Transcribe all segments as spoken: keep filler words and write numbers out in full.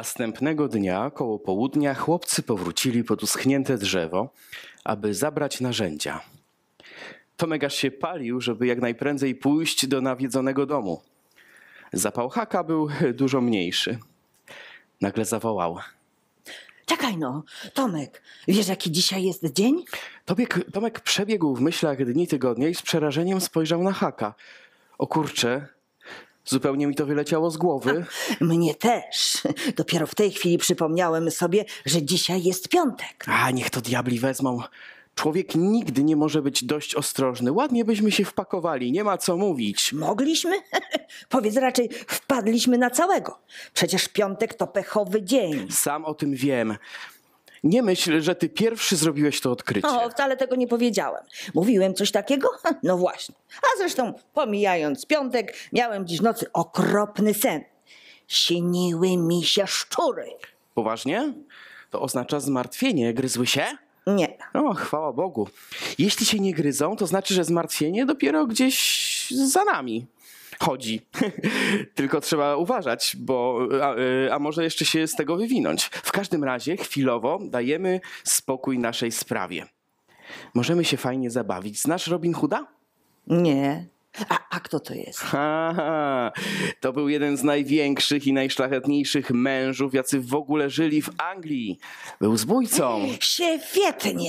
Następnego dnia, koło południa, chłopcy powrócili pod uschnięte drzewo, aby zabrać narzędzia. Tomek aż się palił, żeby jak najprędzej pójść do nawiedzonego domu. Zapał haka był dużo mniejszy. Nagle zawołał. Czekaj no, Tomek, wiesz jaki dzisiaj jest dzień? Tomek, Tomek przebiegł w myślach dni tygodnia i z przerażeniem spojrzał na haka. O kurczę, zupełnie mi to wyleciało z głowy. A, mnie też. Dopiero w tej chwili przypomniałem sobie, że dzisiaj jest piątek. A, niech to diabli wezmą. Człowiek nigdy nie może być dość ostrożny. Ładnie byśmy się wpakowali, nie ma co mówić. Mogliśmy? Powiedz raczej, wpadliśmy na całego. Przecież piątek to pechowy dzień. Sam o tym wiem. Nie myśl, że ty pierwszy zrobiłeś to odkrycie. O, wcale tego nie powiedziałem. Mówiłem coś takiego? No właśnie. A zresztą, pomijając piątek, miałem dziś nocy okropny sen. Śniły mi się szczury. Poważnie? To oznacza zmartwienie. Gryzły się? Nie. O, chwała Bogu. Jeśli się nie gryzą, to znaczy, że zmartwienie dopiero gdzieś za nami chodzi. Tylko trzeba uważać, bo a, a może jeszcze się z tego wywinąć. W każdym razie chwilowo dajemy spokój naszej sprawie. Możemy się fajnie zabawić. Znasz Robin Hooda? Nie. A, a kto to jest? Aha, to był jeden z największych i najszlachetniejszych mężów, jacy w ogóle żyli w Anglii. Był zbójcą. Świetnie.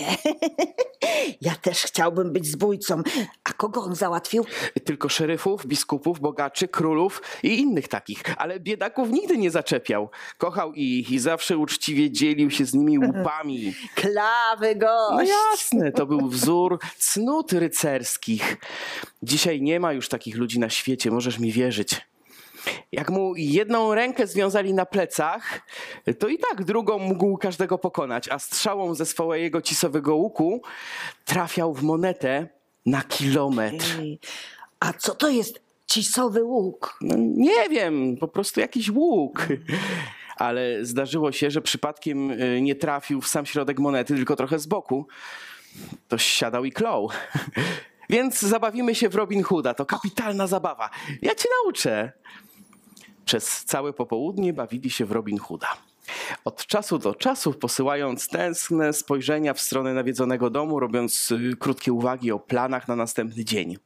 Ja też chciałbym być zbójcą. A kogo on załatwił? Tylko szeryfów, biskupów, bogaczy, królów i innych takich. Ale biedaków nigdy nie zaczepiał. Kochał ich i zawsze uczciwie dzielił się z nimi łupami. Klawy gość. No jasne, to był wzór cnót rycerskich. Dzisiaj nie ma już takich ludzi na świecie, możesz mi wierzyć. Jak mu jedną rękę związali na plecach, to i tak drugą mógł każdego pokonać, a strzałą ze swojego cisowego łuku trafiał w monetę na kilometr. Ej, a co to jest cisowy łuk? No, nie wiem, po prostu jakiś łuk. Ale zdarzyło się, że przypadkiem nie trafił w sam środek monety, tylko trochę z boku. To siadał i klął. Więc zabawimy się w Robin Hooda. To kapitalna zabawa. Ja cię nauczę. Przez całe popołudnie bawili się w Robin Hooda. Od czasu do czasu posyłając tęskne spojrzenia w stronę nawiedzonego domu, robiąc krótkie uwagi o planach na następny dzień.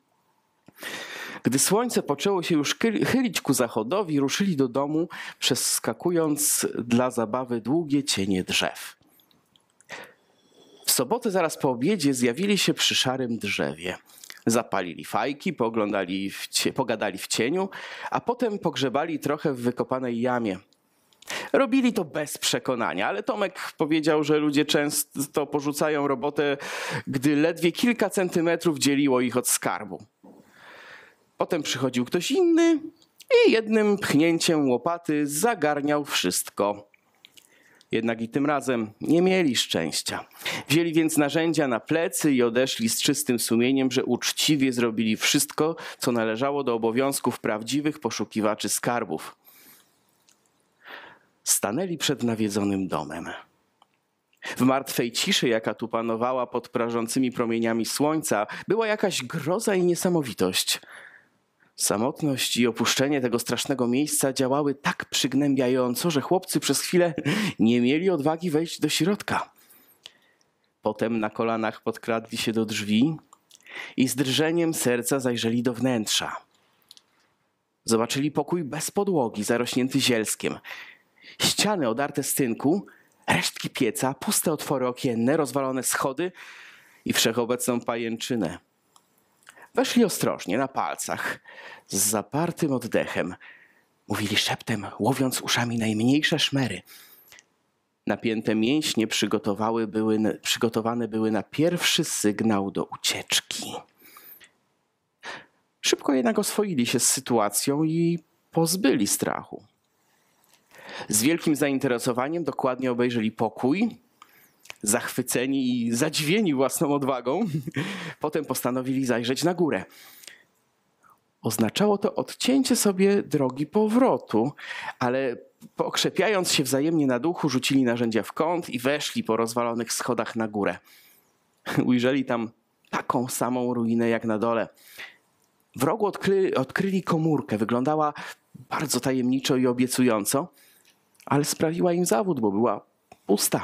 Gdy słońce poczęło się już chylić ku zachodowi, ruszyli do domu, przeskakując dla zabawy długie cienie drzew. W sobotę zaraz po obiedzie zjawili się przy szarym drzewie. Zapalili fajki, pooglądali w cie, pogadali w cieniu, a potem pogrzebali trochę w wykopanej jamie. Robili to bez przekonania, ale Tomek powiedział, że ludzie często porzucają robotę, gdy ledwie kilka centymetrów dzieliło ich od skarbu. Potem przychodził ktoś inny i jednym pchnięciem łopaty zagarniał wszystko. Jednak i tym razem nie mieli szczęścia. Wzięli więc narzędzia na plecy i odeszli z czystym sumieniem, że uczciwie zrobili wszystko, co należało do obowiązków prawdziwych poszukiwaczy skarbów. Stanęli przed nawiedzonym domem. W martwej ciszy, jaka tu panowała pod prażącymi promieniami słońca, była jakaś groza i niesamowitość. Samotność i opuszczenie tego strasznego miejsca działały tak przygnębiająco, że chłopcy przez chwilę nie mieli odwagi wejść do środka. Potem na kolanach podkradli się do drzwi i z drżeniem serca zajrzeli do wnętrza. Zobaczyli pokój bez podłogi, zarośnięty zielskiem. Ściany odarte z tynku, resztki pieca, puste otwory okienne, rozwalone schody i wszechobecną pajęczynę. Weszli ostrożnie, na palcach, z zapartym oddechem. Mówili szeptem, łowiąc uszami najmniejsze szmery. Napięte mięśnie przygotowały były, przygotowane były na pierwszy sygnał do ucieczki. Szybko jednak oswoili się z sytuacją i pozbyli strachu. Z wielkim zainteresowaniem dokładnie obejrzeli pokój, zachwyceni i zadziwieni własną odwagą. Potem postanowili zajrzeć na górę. Oznaczało to odcięcie sobie drogi powrotu, ale pokrzepiając się wzajemnie na duchu, rzucili narzędzia w kąt i weszli po rozwalonych schodach na górę. Ujrzeli tam taką samą ruinę jak na dole. W rogu odkry, odkryli komórkę. Wyglądała bardzo tajemniczo i obiecująco, ale sprawiła im zawód, bo była pusta.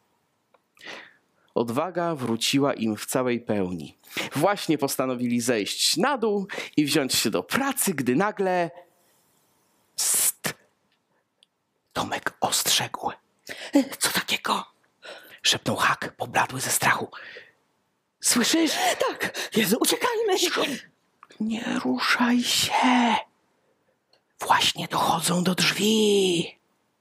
Odwaga wróciła im w całej pełni. Właśnie postanowili zejść na dół i wziąć się do pracy, gdy nagle... Psst! Tomek ostrzegł. Co takiego? Szepnął Hak, pobladły ze strachu. Słyszysz? Tak, Jezu, uciekajmy. Nie ruszaj się. Właśnie dochodzą do drzwi.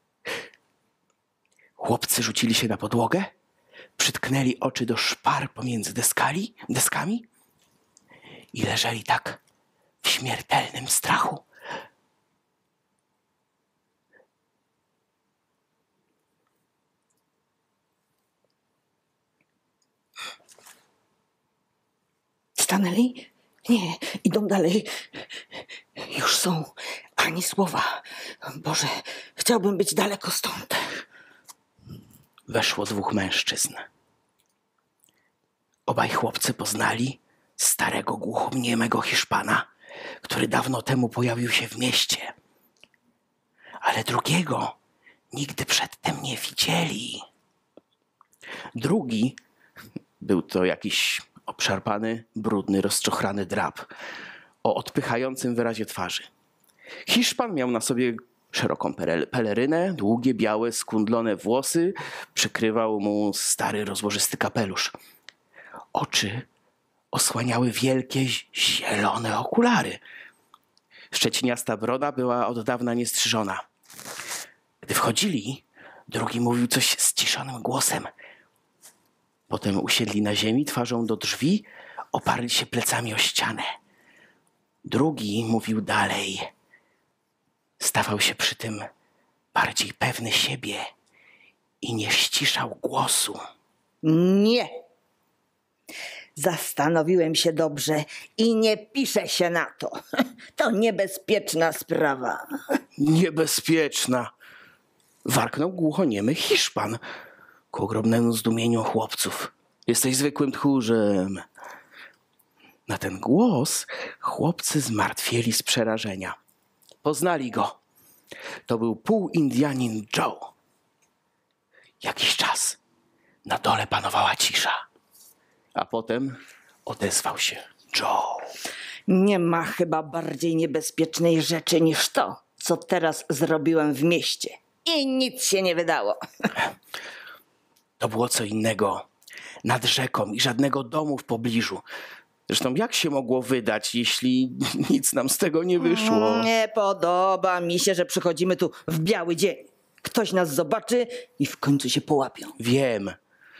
Chłopcy rzucili się na podłogę, przytknęli oczy do szpar pomiędzy deskali, deskami i leżeli tak w śmiertelnym strachu. Stanęli? Nie, idą dalej. Już są. Ani słowa. Boże, chciałbym być daleko stąd. Weszło dwóch mężczyzn. Obaj chłopcy poznali starego głuchoniemego Hiszpana, który dawno temu pojawił się w mieście. Ale drugiego nigdy przedtem nie widzieli. Drugi był to jakiś obszarpany, brudny, rozczochrany drab o odpychającym wyrazie twarzy. Hiszpan miał na sobie szeroką pelerynę, długie, białe, skundlone włosy, przykrywał mu stary, rozłożysty kapelusz. Oczy osłaniały wielkie, zielone okulary. Szczeciniasta broda była od dawna niestrzyżona. Gdy wchodzili, drugi mówił coś ściszonym głosem. Potem usiedli na ziemi, twarzą do drzwi, oparli się plecami o ścianę. Drugi mówił dalej. Stawał się przy tym bardziej pewny siebie i nie ściszał głosu. Nie. Zastanowiłem się dobrze i nie piszę się na to. To niebezpieczna sprawa. Niebezpieczna! Warknął głuchoniemy Hiszpan ku ogromnemu zdumieniu chłopców. Jesteś zwykłym tchórzem. Na ten głos chłopcy zmartwieli z przerażenia. Poznali go. To był półindianin Joe. Jakiś czas na dole panowała cisza, a potem odezwał się Joe. Nie ma chyba bardziej niebezpiecznej rzeczy niż to, co teraz zrobiłem w mieście. I nic się nie wydało. To było co innego. Nad rzeką i żadnego domu w pobliżu. Zresztą jak się mogło wydać, jeśli nic nam z tego nie wyszło? Nie podoba mi się, że przychodzimy tu w biały dzień. Ktoś nas zobaczy i w końcu się połapią. Wiem,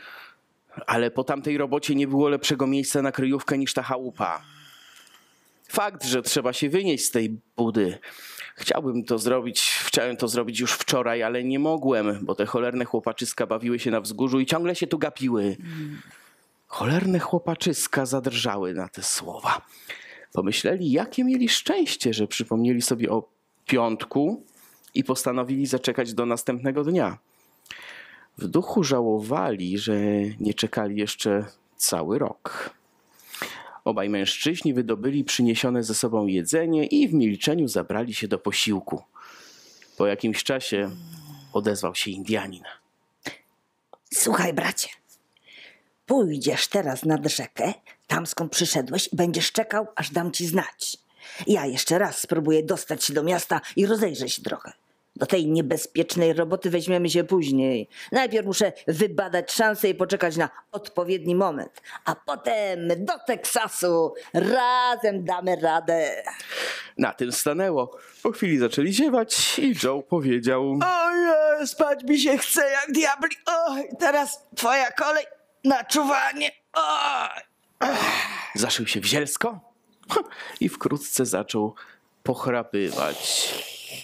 ale po tamtej robocie nie było lepszego miejsca na kryjówkę niż ta chałupa. Fakt, że trzeba się wynieść z tej budy. Chciałbym to zrobić, chciałem to zrobić już wczoraj, ale nie mogłem, bo te cholerne chłopaczyska bawiły się na wzgórzu i ciągle się tu gapiły. Cholerne chłopaczyska zadrżały na te słowa. Pomyśleli, jakie mieli szczęście, że przypomnieli sobie o piątku i postanowili zaczekać do następnego dnia. W duchu żałowali, że nie czekali jeszcze cały rok. Obaj mężczyźni wydobyli przyniesione ze sobą jedzenie i w milczeniu zabrali się do posiłku. Po jakimś czasie odezwał się Indianin. Słuchaj, bracie, pójdziesz teraz nad rzekę, tam skąd przyszedłeś i będziesz czekał, aż dam ci znać. Ja jeszcze raz spróbuję dostać się do miasta i rozejrzeć się trochę. Do tej niebezpiecznej roboty weźmiemy się później. Najpierw muszę wybadać szansę i poczekać na odpowiedni moment. A potem do Teksasu. Razem damy radę. Na tym stanęło. Po chwili zaczęli ziewać i Joe powiedział... Oj, spać mi się chce jak diabli. Oj, teraz twoja kolej na czuwanie. Oj. Zaszył się w zielsko i wkrótce zaczął pochrapywać.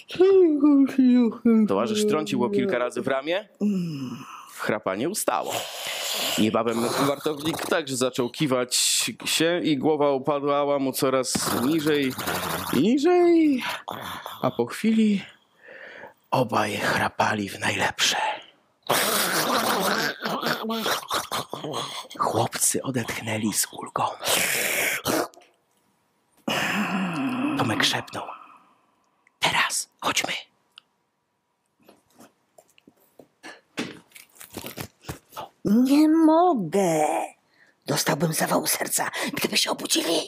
Towarzysz trącił go kilka razy w ramię. Chrapanie ustało. Niebawem wartownik także zaczął kiwać się i głowa upadła mu coraz niżej i niżej. A po chwili obaj chrapali w najlepsze. Chłopcy odetchnęli z ulgą. Tomek szepnął. Teraz chodźmy. Nie mogę. Dostałbym zawału serca, gdyby się obudzili.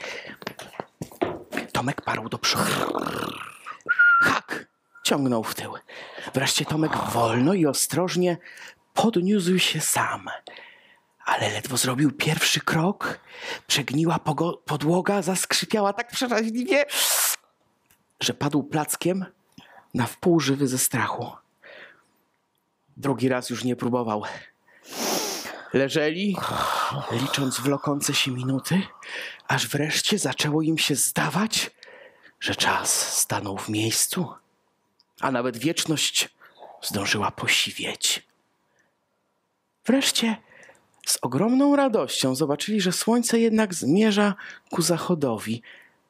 Tomek parł do przodu. Hak! Ciągnął w tył. Wreszcie Tomek wolno i ostrożnie podniósł się sam. Ale ledwo zrobił pierwszy krok, przegniła podłoga, zaskrzypiała tak przeraźliwie, że padł plackiem na wpół żywy ze strachu. Drugi raz już nie próbował. Leżeli, licząc wlokące się minuty, aż wreszcie zaczęło im się zdawać, że czas stanął w miejscu, a nawet wieczność zdążyła posiwieć. Wreszcie z ogromną radością zobaczyli, że słońce jednak zmierza ku zachodowi.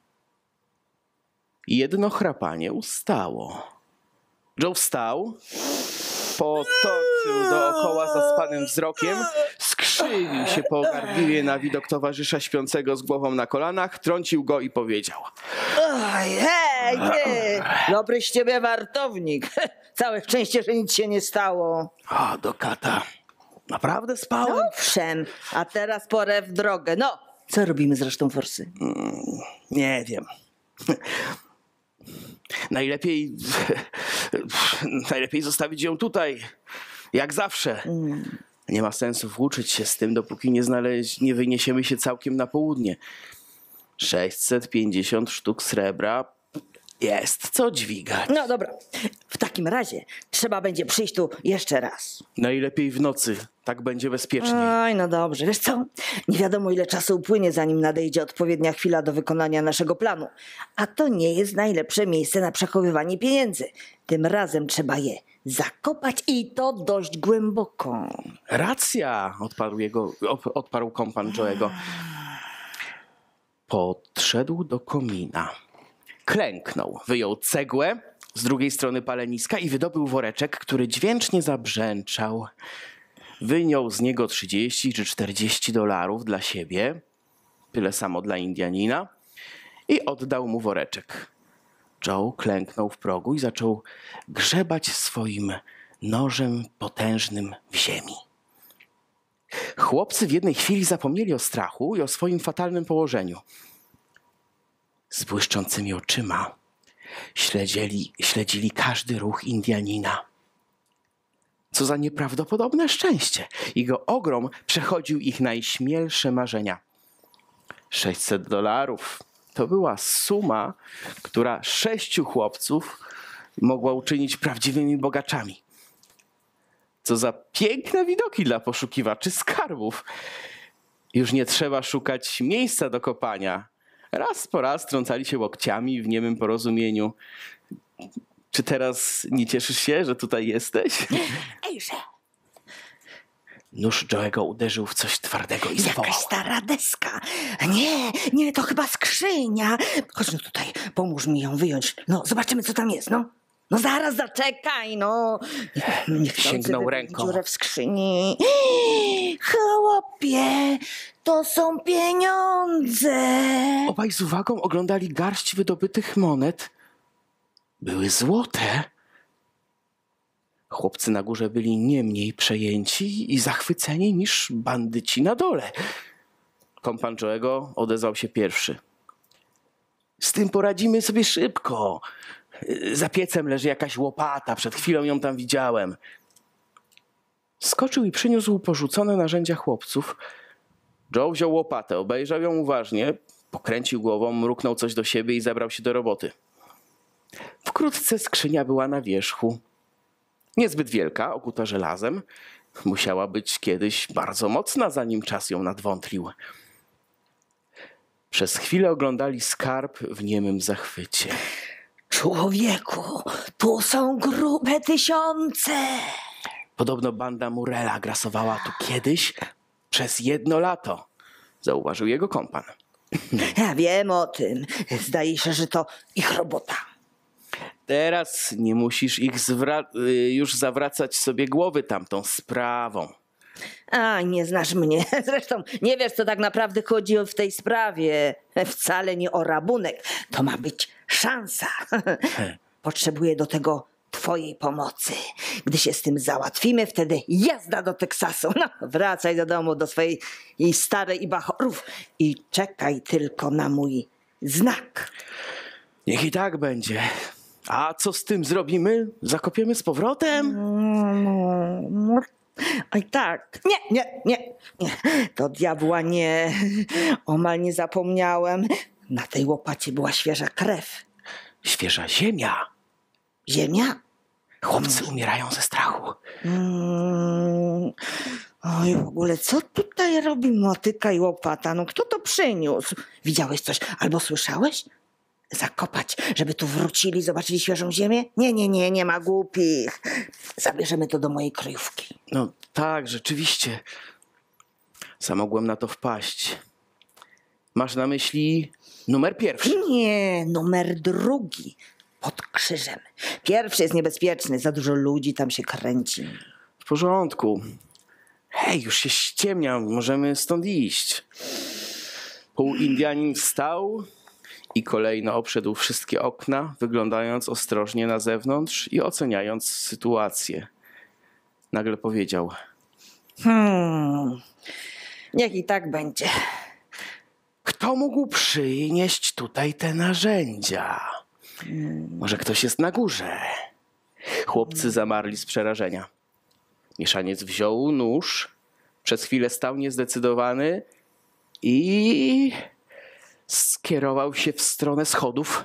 Jedno chrapanie ustało. Joe wstał, potoczył dookoła zaspanym wzrokiem, skrzywił się pogardliwie na widok towarzysza śpiącego z głową na kolanach, trącił go i powiedział: Oj, hej, ty! Dobry z ciebie wartownik. Całe szczęście, że nic się nie stało. A, do kata. Naprawdę spałem? Owszem, a teraz porę w drogę. No, co robimy zresztą, forsy? Mm, nie wiem. Najlepiej, najlepiej zostawić ją tutaj, jak zawsze. Mm. Nie ma sensu włóczyć się z tym, dopóki nie, znaleźć, nie wyniesiemy się całkiem na południe. sześćset pięćdziesiąt sztuk srebra jest co dźwigać. No dobra, w takim razie trzeba będzie przyjść tu jeszcze raz. Najlepiej w nocy, tak będzie bezpieczniej. Oj, no dobrze, wiesz co? Nie wiadomo, ile czasu upłynie, zanim nadejdzie odpowiednia chwila do wykonania naszego planu. A to nie jest najlepsze miejsce na przechowywanie pieniędzy. Tym razem trzeba je zakopać i to dość głęboko. Racja, odparł, jego, odparł kompan Joe'ego. Podszedł do komina. Klęknął, wyjął cegłę z drugiej strony paleniska i wydobył woreczek, który dźwięcznie zabrzęczał. Wyjął z niego trzydzieści czy czterdzieści dolarów dla siebie, tyle samo dla Indianina, i oddał mu woreczek. Joe klęknął w progu i zaczął grzebać swoim nożem potężnym w ziemi. Chłopcy w jednej chwili zapomnieli o strachu i o swoim fatalnym położeniu. Z błyszczącymi oczyma śledzili, śledzili każdy ruch Indianina. Co za nieprawdopodobne szczęście! Jego ogrom przechodził ich najśmielsze marzenia. sześćset dolarów to była suma, która sześciu chłopców mogła uczynić prawdziwymi bogaczami. Co za piękne widoki dla poszukiwaczy skarbów. Już nie trzeba szukać miejsca do kopania. Raz po raz trącali się łokciami w niemym porozumieniu. Czy teraz nie cieszysz się, że tutaj jesteś? Ejże! Nóż Joe'ego uderzył w coś twardego i zawołał. Jakaś stara deska. Nie, nie, to chyba skrzynia. Chodź no tutaj, pomóż mi ją wyjąć. No, zobaczymy, co tam jest, no. No zaraz, zaczekaj, no. Niechcący Sięgnął ręką. dziurę w skrzyni. Chłopie, to są pieniądze. Obaj z uwagą oglądali garść wydobytych monet. Były złote. Chłopcy na górze byli nie mniej przejęci i zachwyceni niż bandyci na dole. Kompan Joe'ego odezwał się pierwszy. Z tym poradzimy sobie szybko. Za piecem leży jakaś łopata, przed chwilą ją tam widziałem. Skoczył i przyniósł porzucone narzędzia chłopców. Joe wziął łopatę, obejrzał ją uważnie, pokręcił głową, mruknął coś do siebie i zabrał się do roboty. Wkrótce skrzynia była na wierzchu. Niezbyt wielka, okuta żelazem. Musiała być kiedyś bardzo mocna, zanim czas ją nadwątlił. Przez chwilę oglądali skarb w niemym zachwycie. Człowieku, tu są grube tysiące. Podobno banda Murrella grasowała tu kiedyś przez jedno lato, zauważył jego kompan. Ja wiem o tym. Zdaje się, że to ich robota. Teraz nie musisz ich zwra- już zawracać sobie głowy tamtą sprawą. A, nie znasz mnie. Zresztą nie wiesz, co tak naprawdę chodzi w tej sprawie. Wcale nie o rabunek. To ma być szansa. Potrzebuję do tego twojej pomocy. Gdy się z tym załatwimy, wtedy jazda do Teksasu. No, wracaj do domu, do swojej jej starej i bachorów i czekaj tylko na mój znak. Niech i tak będzie. A co z tym zrobimy? Zakopiemy z powrotem? No, no, oj tak. Nie, nie, nie, nie. Do diabła nie. Omal nie zapomniałem. Na tej łopacie była świeża krew. Świeża ziemia. Ziemia? Chłopcy umierają ze strachu. Mm. Oj, w ogóle co tutaj robi motyka i łopata? No kto to przyniósł? Widziałeś coś albo słyszałeś? Zakopać, żeby tu wrócili, zobaczyli świeżą ziemię? Nie, nie, nie, nie ma głupich. Zabierzemy to do mojej kryjówki. No tak, rzeczywiście. Sam mogłem na to wpaść. Masz na myśli numer pierwszy? Nie, numer drugi. Pod krzyżem. Pierwszy jest niebezpieczny, za dużo ludzi tam się kręci. W porządku. Hej, już się ściemnia, możemy stąd iść. Półindianin wstał i kolejno obszedł wszystkie okna, wyglądając ostrożnie na zewnątrz i oceniając sytuację. Nagle powiedział: Hmm, niech i tak będzie. Kto mógł przynieść tutaj te narzędzia? Może ktoś jest na górze? Chłopcy zamarli z przerażenia. Mieszaniec wziął nóż, przez chwilę stał niezdecydowany i skierował się w stronę schodów.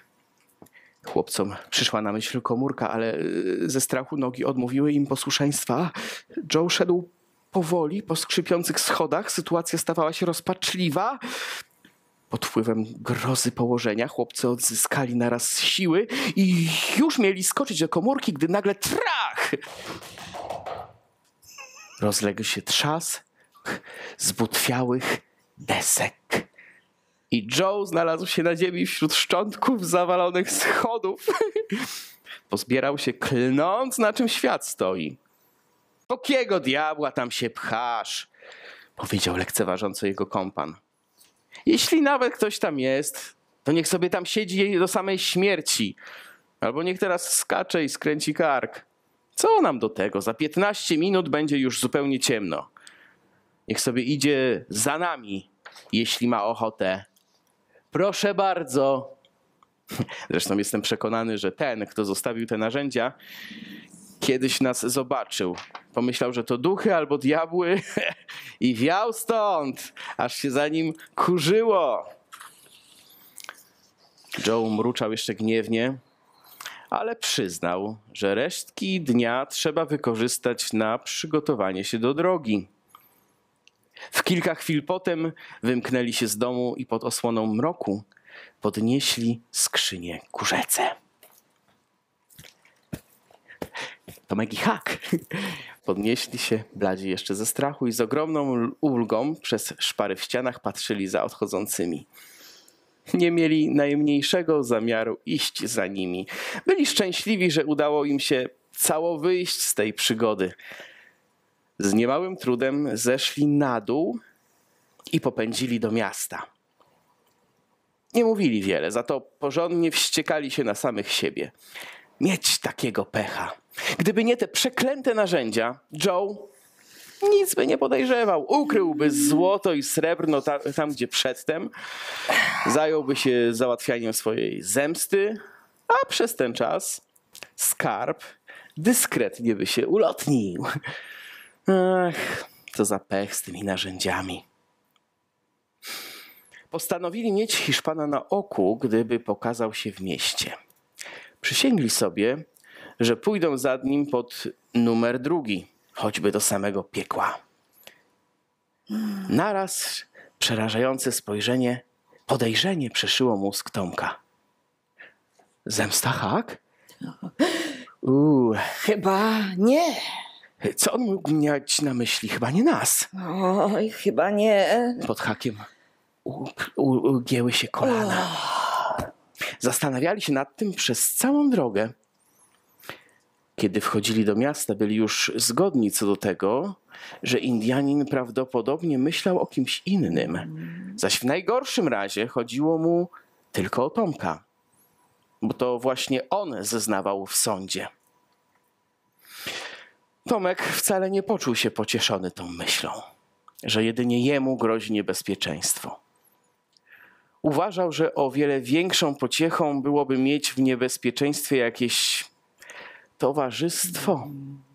Chłopcom przyszła na myśl komórka, ale ze strachu nogi odmówiły im posłuszeństwa. Joe szedł powoli po skrzypiących schodach. Sytuacja stawała się rozpaczliwa. Pod wpływem grozy położenia chłopcy odzyskali naraz siły i już mieli skoczyć do komórki, gdy nagle trach! Rozległ się trzask zbutwiałych desek. I Joe znalazł się na ziemi wśród szczątków zawalonych schodów. Pozbierał się, klnąc, na czym świat stoi. Po kiego diabła tam się pchasz? Powiedział lekceważąco jego kompan. Jeśli nawet ktoś tam jest, to niech sobie tam siedzi do samej śmierci. Albo niech teraz skacze i skręci kark. Co nam do tego? Za piętnaście minut będzie już zupełnie ciemno. Niech sobie idzie za nami, jeśli ma ochotę. Proszę bardzo. Zresztą jestem przekonany, że ten, kto zostawił te narzędzia, kiedyś nas zobaczył. Pomyślał, że to duchy albo diabły i wiał stąd, aż się za nim kurzyło. Joe mruczał jeszcze gniewnie, ale przyznał, że resztki dnia trzeba wykorzystać na przygotowanie się do drogi. W kilka chwil potem wymknęli się z domu i pod osłoną mroku podnieśli skrzynię ku rzece. Tomek i Hak podnieśli się, bladzi jeszcze ze strachu i z ogromną ulgą przez szpary w ścianach patrzyli za odchodzącymi. Nie mieli najmniejszego zamiaru iść za nimi. Byli szczęśliwi, że udało im się cało wyjść z tej przygody. Z niemałym trudem zeszli na dół i popędzili do miasta. Nie mówili wiele, za to porządnie wściekali się na samych siebie. Mieć takiego pecha. Gdyby nie te przeklęte narzędzia, Joe nic by nie podejrzewał. Ukryłby złoto i srebrno tam, tam gdzie przedtem. Zająłby się załatwianiem swojej zemsty, a przez ten czas skarb dyskretnie by się ulotnił. Ach, co za pech z tymi narzędziami. Postanowili mieć Hiszpana na oku, gdyby pokazał się w mieście. Przysięgli sobie, że pójdą za nim pod numer drugi, choćby do samego piekła. Naraz przerażające spojrzenie, podejrzenie przeszyło mózg Tomka. Zemsta, Hak? Uuu, Chyba nie. co on mógł mieć na myśli? Chyba nie nas. Oj, chyba nie. Pod Hakiem u- u- ugięły się kolana. Zastanawiali się nad tym przez całą drogę. Kiedy wchodzili do miasta, byli już zgodni co do tego, że Indianin prawdopodobnie myślał o kimś innym. Zaś w najgorszym razie chodziło mu tylko o Tomka, bo to właśnie on zeznawał w sądzie. Tomek wcale nie poczuł się pocieszony tą myślą, że jedynie jemu grozi niebezpieczeństwo. Uważał, że o wiele większą pociechą byłoby mieć w niebezpieczeństwie jakieś towarzystwo.